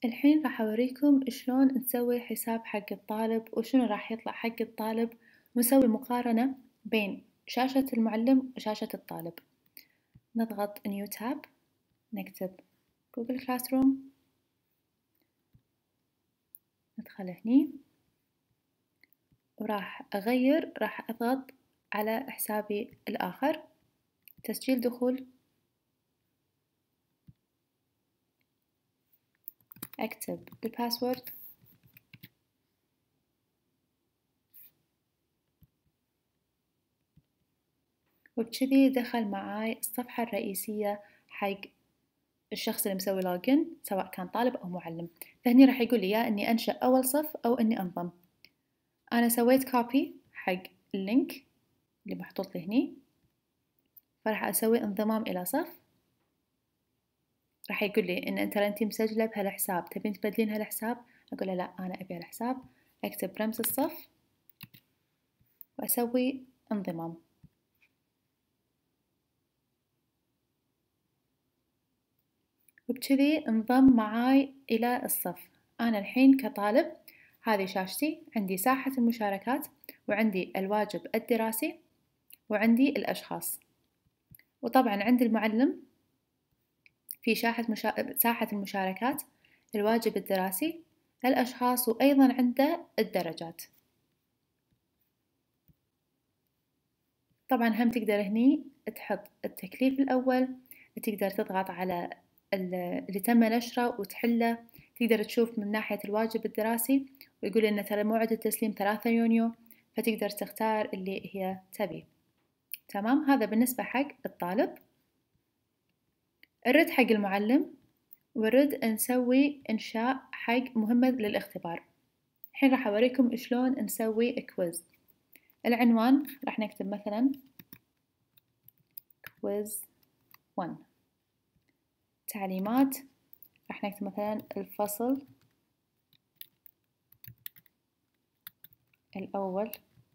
الحين راح أوريكم شلون نسوي حساب حق الطالب وشنو راح يطلع حق الطالب ونسوي مقارنة بين شاشة المعلم وشاشة الطالب. نضغط New Tab، نكتب Google Classroom، ندخل هني وراح راح أضغط على حسابي الآخر، تسجيل دخول، أكتب الباسورد، وبكذي دخل معاي الصفحة الرئيسية حق الشخص اللي مسوي لوجن سواء كان طالب أو معلم. فهني راح يقول لي يا إني أنشأ أول صف أو إني أنضم. أنا سويت كوبي حق اللينك اللي محطوط لي هني، فراح أسوي انضمام إلى صف. راح يقول لي إن أنتي مسجلة بهالحساب، تبين تبدلين هالحساب؟ أقول له لا، أنا أبي هالحساب. أكتب رمز الصف وأسوي انضمام. وبكذي انضم معاي إلى الصف. أنا الحين كطالب هذه شاشتي، عندي ساحة المشاركات وعندي الواجب الدراسي وعندي الأشخاص، وطبعا عند المعلم في ساحة المشاركات، الواجب الدراسي، الأشخاص، وأيضا عنده الدرجات. طبعا هم تقدر هني تحط التكليف الأول، تقدر تضغط على اللي تم نشره وتحله. تقدر تشوف من ناحية الواجب الدراسي ويقول إن ترى موعد التسليم 3 يونيو، فتقدر تختار اللي هي تبيه. تمام، هذا بالنسبة حق الطالب. نرد حق المعلم ونرد نسوي إنشاء حق مهمة للاختبار. الحين راح أوريكم شلون نسوي كويز. العنوان راح نكتب مثلا كويز 1. تعليمات راح نكتب مثلا الفصل الأول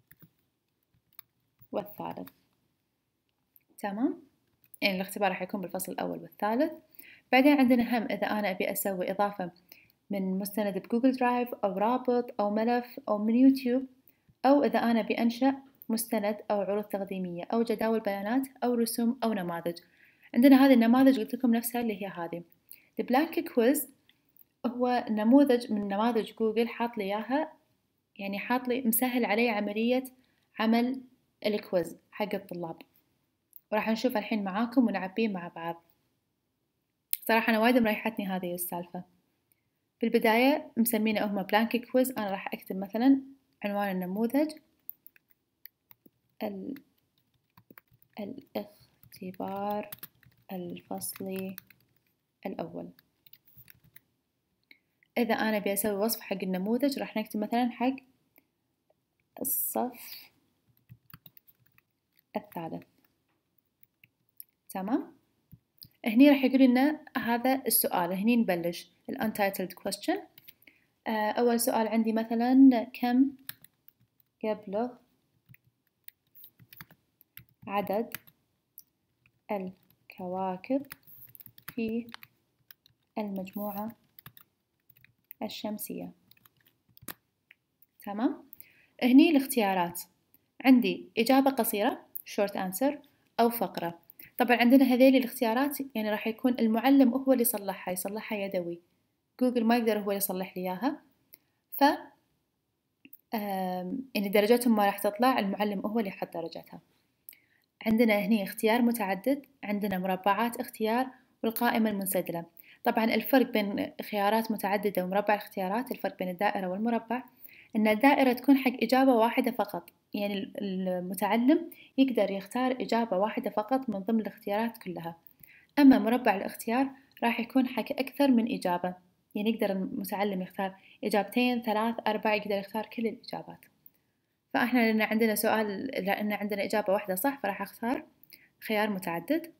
والثالث. تمام، يعني الاختبار راح يكون بالفصل الأول والثالث. بعدين عندنا هم إذا أنا أبي أسوي إضافة من مستند بجوجل درايف أو رابط أو ملف أو من يوتيوب، أو إذا أنا أبي أنشأ مستند أو عروض تقديمية أو جداول بيانات أو رسوم أو نماذج. عندنا هذه النماذج قلت لكم نفسها اللي هي هذه. البلانك كويز هو نموذج من نماذج جوجل، حاط لي إياها، يعني حاط لي مسهل علي عملية عمل الكويز حق الطلاب، وراح نشوف الحين معاكم ونعبيه مع بعض. صراحة أنا وايد مريحتني هذه السالفة. في البداية مسمينه هما بلانك كويز، أنا راح أكتب مثلا عنوان النموذج الاختبار الفصلي الأول. إذا أنا أبي أسوي وصف حق النموذج راح نكتب مثلا حق الصف الثالث. تمام، هني راح يقول لنا هذا السؤال. هني نبلش الuntitled question. أول سؤال عندي مثلا كم يبلغ عدد الكواكب في المجموعة الشمسية. تمام، هني الاختيارات عندي إجابة قصيرة short answer أو فقرة. طبعا عندنا هذيل الاختيارات يعني راح يكون المعلم هو اللي يصلحها يدوي، جوجل ما يقدر هو يصلح لي إياها. ف يعني درجاتهم ما راح تطلع، المعلم هو اللي يحط درجاتها. عندنا هني اختيار متعدد، عندنا مربعات اختيار والقائمة المنسدلة. طبعا الفرق بين خيارات متعددة ومربع الاختيارات، الفرق بين الدائرة والمربع إن الدائرة تكون حق إجابة واحدة فقط، يعني المتعلم يقدر يختار إجابة واحدة فقط من ضمن الاختيارات كلها. أما مربع الاختيار راح يكون حق أكثر من إجابة، يعني يقدر المتعلم يختار إجابتين 3 4، يقدر يختار كل الإجابات. فإحنا لأن عندنا سؤال، لأن عندنا إجابة واحدة صح، فراح أختار خيار متعدد.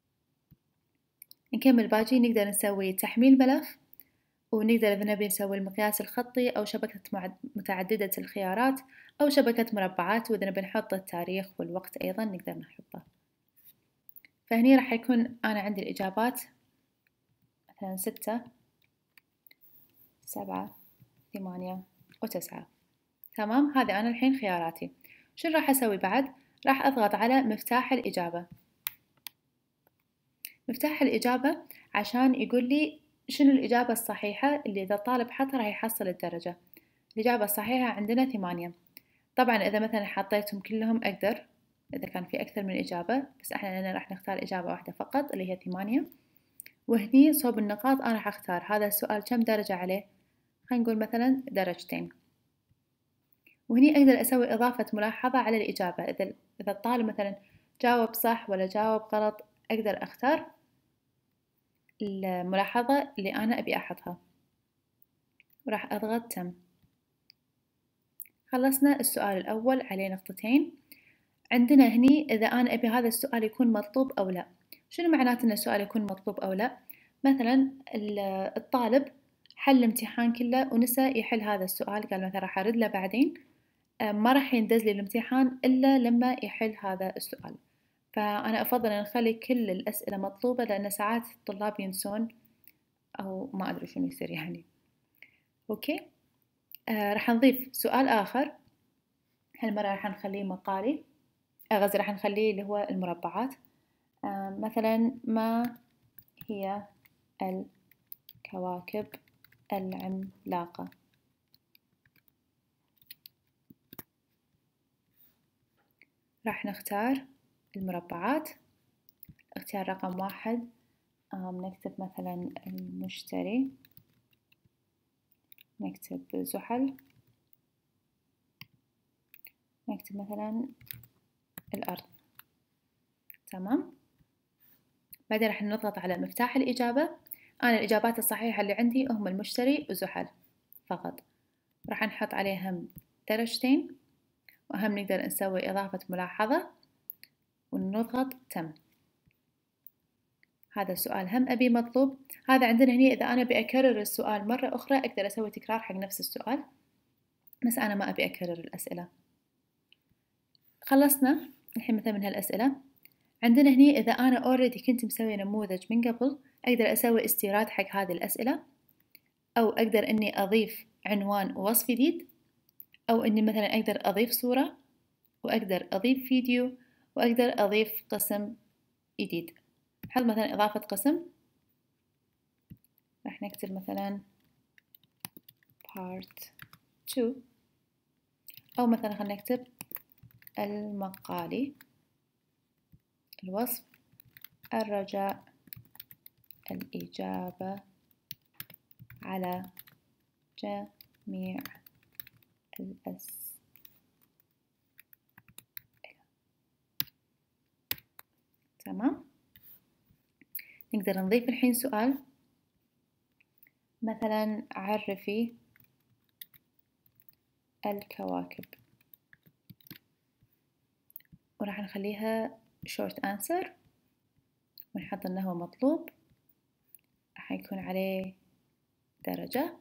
نكمل باجي، نقدر نسوي تحميل ملف، ونقدر إذا نبي نسوي المقياس الخطي أو شبكة متعددة الخيارات أو شبكة مربعات، وإذا نبي نحط التاريخ والوقت أيضا نقدر نحطه. فهني راح يكون أنا عندي الإجابات مثلا 6 7 8 و9. تمام، هذه أنا الحين خياراتي. شو راح أسوي بعد؟ راح أضغط على مفتاح الإجابة. مفتاح الإجابة عشان يقول لي شنو الإجابة الصحيحة اللي إذا الطالب حطها راح يحصل الدرجة. الإجابة الصحيحة عندنا 8. طبعا إذا مثلا حطيتهم كلهم أقدر، إذا كان في أكثر من إجابة، بس إحنا راح نختار إجابة واحدة فقط اللي هي 8. وهني صوب النقاط أنا راح أختار هذا السؤال كم درجة عليه، خلينا نقول مثلا 2. وهني أقدر أسوي إضافة ملاحظة على الإجابة. إذا الطالب مثلا جاوب صح ولا جاوب غلط، أقدر أختار الملاحظة اللي أنا أبي أحطها، وراح أضغط تم. خلصنا السؤال الأول عليه 2. عندنا هني إذا أنا أبي هذا السؤال يكون مطلوب أو لا. شنو معناته أن السؤال يكون مطلوب أو لا؟ مثلا الطالب حل الامتحان كله ونسى يحل هذا السؤال، قال مثلا راح أرد له بعدين، ما راح يندز لي الامتحان إلا لما يحل هذا السؤال. فأنا أفضل أن نخلي كل الأسئلة مطلوبة، لأن ساعات الطلاب ينسون أو ما أدري شنو يصير يعني. أوكي، راح نضيف سؤال آخر، هالمرة راح نخليه مقالي، غزي راح نخليه اللي هو المربعات. مثلا ما هي الكواكب العملاقة؟ راح نختار المربعات. اختيار رقم 1 نكتب مثلا المشتري، نكتب زحل، نكتب مثلا الأرض. تمام، بعدين راح نضغط على مفتاح الإجابة. أنا الإجابات الصحيحة اللي عندي هم المشتري وزحل فقط. راح نحط عليهم 2، وأهم نقدر نسوي إضافة ملاحظة ونضغط تم. هذا السؤال هم أبي مطلوب. هذا عندنا هنا إذا أنا أبي أكرر السؤال مرة أخرى أقدر أسوي تكرار حق نفس السؤال، بس أنا ما أبي أكرر الأسئلة. خلصنا الحين مثلا من هالأسئلة. عندنا هنا إذا أنا already كنت مسوي نموذج من قبل، أقدر أسوي استيراد حق هذه الأسئلة، أو أقدر إني أضيف عنوان ووصف جديد، أو إني مثلا أقدر أضيف صورة، وأقدر أضيف فيديو، وأقدر أضيف قسم جديد. نحط مثلا إضافة قسم، راح نكتب مثلا part 2، أو مثلا خلينا نكتب المقالي، الوصف، الرجاء الإجابة على جميع الأسئلة. تمام، نقدر نضيف الحين سؤال، مثلا عرفي الكواكب، وراح نخليها short answer، ونحط إنه هو مطلوب، راح يكون عليه درجة.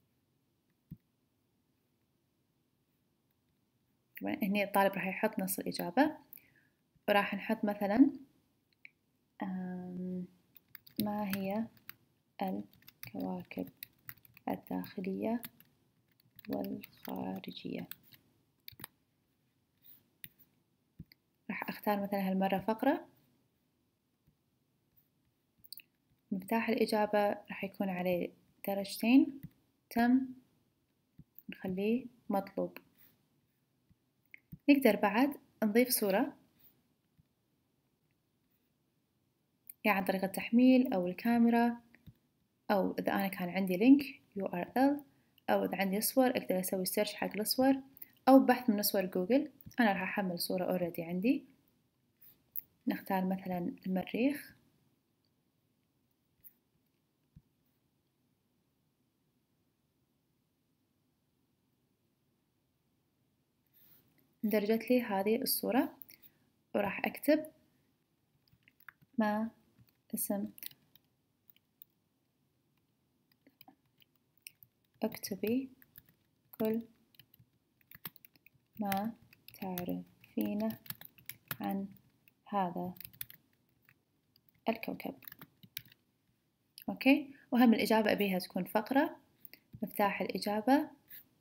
هني الطالب راح يحط نص الإجابة، وراح نحط مثلا ما هي الكواكب الداخلية والخارجية. راح أختار مثلا هالمرة فقرة، مفتاح الإجابة راح يكون عليه 2، تم، نخليه مطلوب. نقدر بعد نضيف صورة، يعني عن طريق التحميل أو الكاميرا، أو إذا أنا كان عندي لينك URL، أو إذا عندي صور أقدر أسوي سيرش حق الصور، أو بحث من صور جوجل. أنا راح أحمل صورة already عندي، نختار مثلا المريخ، اندرجت لي هذه الصورة، وراح أكتب ما اسم، اكتبي كل ما تعرفينه عن هذا الكوكب. أوكي، وهم الإجابة أبيها تكون فقرة، مفتاح الإجابة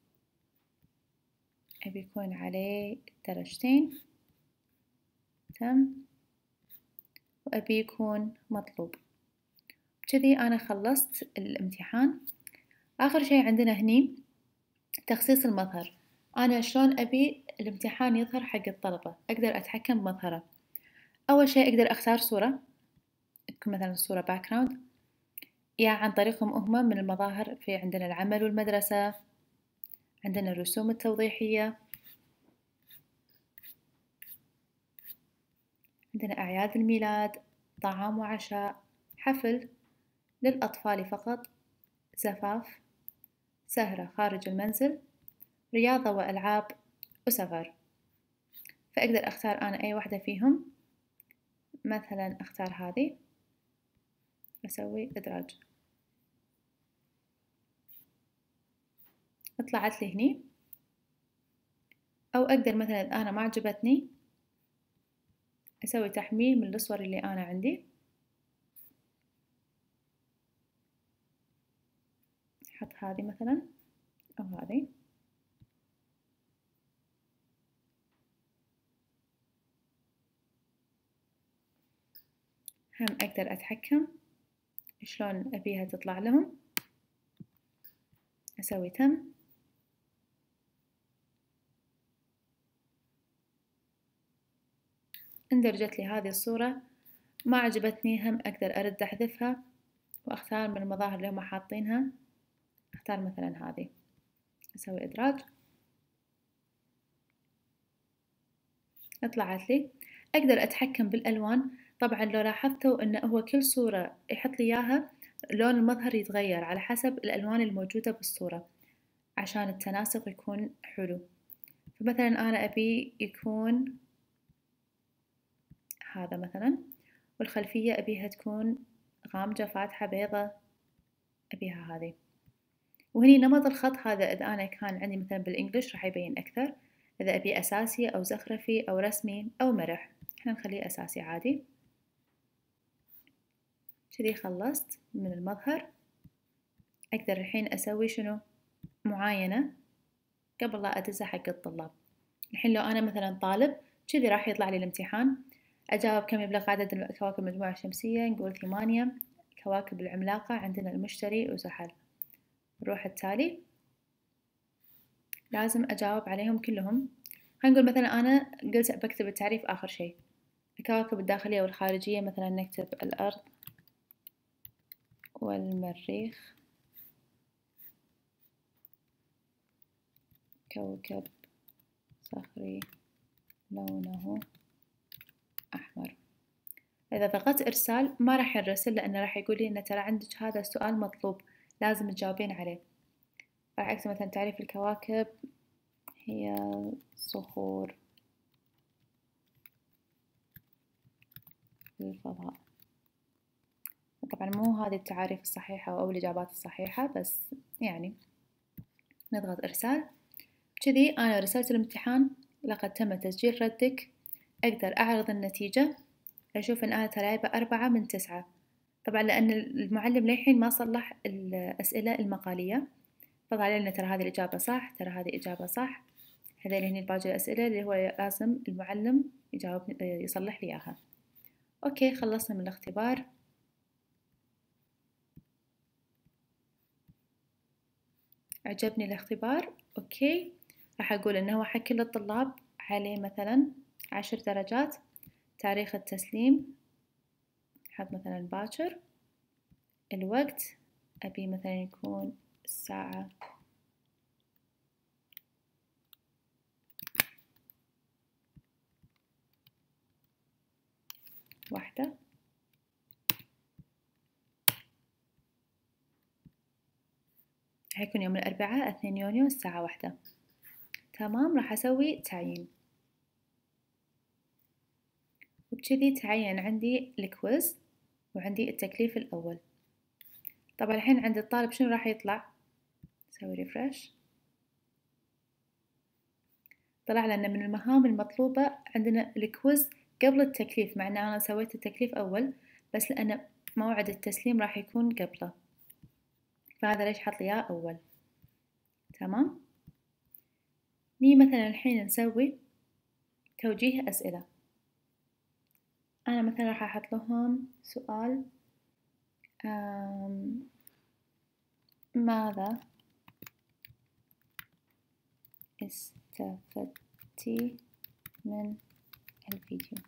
أبي يكون عليه درجتين، تم، وأبي يكون مطلوب. كذي أنا خلصت الامتحان. آخر شي عندنا هني تخصيص المظهر. أنا شلون أبي الامتحان يظهر حق الطلبة، أقدر أتحكم بمظهره. أول شي أقدر أختار صورة، تكون مثلا صورة باكراوند، يا عن طريقهم هم من المظاهر. في عندنا العمل والمدرسة، عندنا الرسوم التوضيحية، عندنا أعياد الميلاد، طعام وعشاء، حفل للأطفال فقط، زفاف، سهرة خارج المنزل، رياضة وألعاب، وسفر. فأقدر أختار أنا أي واحدة فيهم. مثلا أختار هذه، أسوي إدراج، طلعت لي هني. أو أقدر مثلا أنا ما عجبتني أسوي تحميل من الصور اللي أنا عندي، أحط هذه مثلا أو هذه. هم أقدر أتحكم شلون أبيها تطلع لهم، أسوي تم. اندرجت لي هذه الصورة، ما عجبتني هم أقدر أرد أحذفها وأختار من المظاهر اللي هم حاطينها. أختار مثلا هذه، أسوي إدراج، طلعت لي. أقدر أتحكم بالألوان. طبعا لو لاحظتوا أنه هو كل صورة يحط لي إياها لون المظهر يتغير على حسب الألوان الموجودة بالصورة عشان التناسق يكون حلو. فمثلا أنا أبي يكون هذا مثلا، والخلفية أبيها تكون غامجة فاتحة بيضة، أبيها هذه. وهني نمط الخط هذا إذا أنا كان عندي مثلا بالإنجليش راح يبين أكثر، إذا أبي أساسي أو زخرفي أو رسمي أو مرح. إحنا نخليه أساسي عادي. كذي خلصت من المظهر. أقدر الحين أسوي شنو؟ معاينة قبل لا أدزه حق الطلاب. الحين لو أنا مثلا طالب كذي راح يطلع لي الامتحان، أجاوب كم يبلغ عدد كواكب المجموعة الشمسية، نقول 8. كواكب العملاقة عندنا المشتري وزحل. نروح التالي، لازم أجاوب عليهم كلهم. خلينا نقول مثلا أنا قلت بكتب التعريف آخر شيء. الكواكب الداخلية والخارجية مثلا نكتب الأرض والمريخ، كوكب صخري لونه أحمر. إذا ضغطت إرسال ما راح يرسل، لأنه راح يقول لي إن ترى عندك هذا السؤال مطلوب لازم تجاوبين عليه. راح أكتب مثلا تعريف الكواكب هي صخور الفضاء. طبعا مو هذه التعاريف الصحيحة أو الإجابات الصحيحة، بس يعني نضغط إرسال. كذي أنا رسلت الامتحان، لقد تم تسجيل ردك. أقدر أعرض النتيجة، أشوف إن أنا ترى جايبة 4/9. طبعا لأن المعلم للحين ما صلح الأسئلة المقالية، فظهر لنا ترى هذه الإجابة صح، ترى هذه إجابة صح. هذول هني باقي الأسئلة اللي هو لازم المعلم يجاوب يصلح لي إياها. أوكي خلصنا من الاختبار. عجبني الاختبار. أوكي راح أقول إنه هو حق كل الطلاب عليه مثلا 10 درجات. تاريخ التسليم حط مثلا باكر. الوقت أبي مثلا يكون الساعة 1. حيكون يوم الأربعاء 2 يونيو الساعة 1. تمام. راح أسوي تعيين، وبكذي تعين عندي الكويز وعندي التكليف الأول. طبعا الحين عند الطالب شنو راح يطلع؟ نسوي ريفرش. طلع لنا من المهام المطلوبة عندنا الكويز قبل التكليف، مع أن أنا سويت التكليف أول، بس لأن موعد التسليم راح يكون قبله، فهذا ليش حط لي إياه أول. تمام. نيجي مثلا الحين نسوي توجيه أسئلة. أنا مثلا راح أحط لهم سؤال ماذا استفدتي من الفيديو؟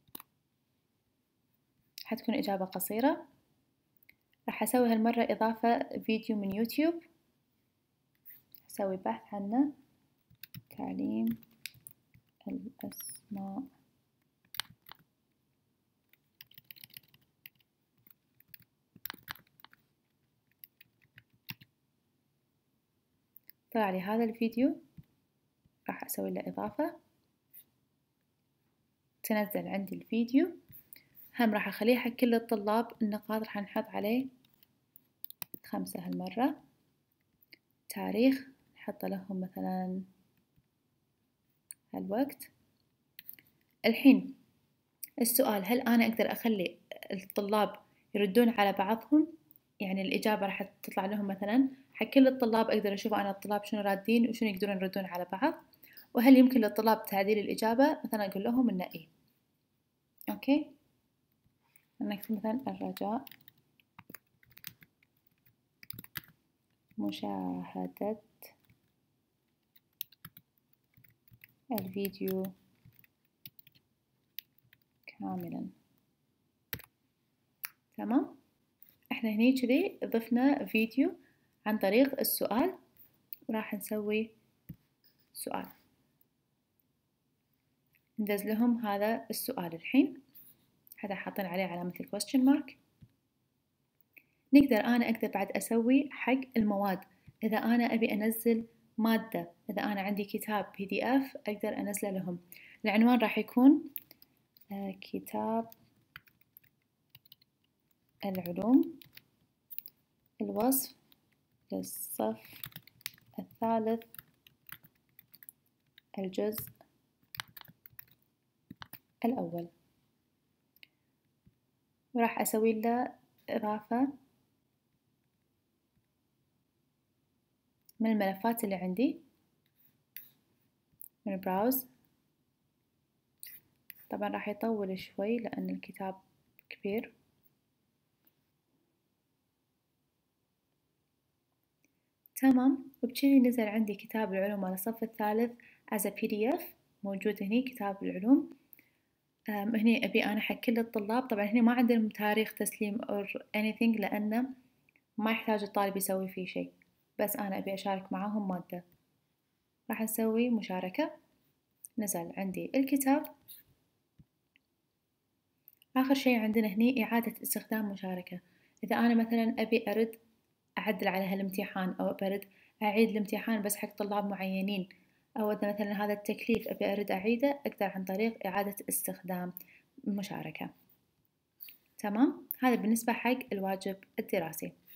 حتكون إجابة قصيرة. راح أسوي هالمرة إضافة فيديو من يوتيوب، أسوي بحث عنه، تعليم الأسماء. طلع لي هذا الفيديو، راح أسوي له إضافة، تنزل عندي الفيديو. هم راح أخليه حق كل الطلاب، النقاط راح نحط عليه 5 هالمرة. تاريخ نحط لهم مثلا هالوقت. الحين السؤال، هل أنا أقدر أخلي الطلاب يردون على بعضهم؟ يعني الإجابة راح تطلع لهم مثلا حق كل الطلاب، أقدر أشوف أنا الطلاب شنو رادين وشنو يقدرون يردون على بعض، وهل يمكن للطلاب تعديل الإجابة؟ مثلا أقول لهم إنه إيه. أوكي، نكتب مثلا الرجاء مشاهدة الفيديو كاملا. تمام، احنا هني كذي ضفنا فيديو عن طريق السؤال، وراح نسوي سؤال ندز لهم هذا السؤال. الحين هذا حاطين عليه علامة الquestion mark. أنا أقدر بعد أسوي حق المواد. إذا أنا أبي أنزل مادة، إذا أنا عندي كتاب PDF أقدر أنزله لهم. العنوان راح يكون كتاب العلوم، الوصف للصف الثالث، الجزء الأول، وراح أسوي له إضافة من الملفات اللي عندي من براوز. طبعا راح يطول شوي لأن الكتاب كبير. تمام، وبكذي نزل عندي كتاب العلوم على الصف الثالث as a PDF موجود هني، كتاب العلوم. هني أبي أنا حق كل الطلاب. طبعا هني ما عندهم تاريخ تسليم or anything لأنه ما يحتاج الطالب يسوي فيه شيء، بس أنا أبي أشارك معاهم مادة. راح نسوي مشاركة. نزل عندي الكتاب. آخر شيء عندنا هني إعادة استخدام مشاركة. إذا أنا مثلا أبي أرد أعدل على هالامتحان، أو أرد أعيد الامتحان بس حق طلاب معينين، أو إذا مثلا هذا التكليف أبي أرد أعيده، أقدر عن طريق إعادة استخدام مشاركة. تمام، هذا بالنسبة حق الواجب الدراسي.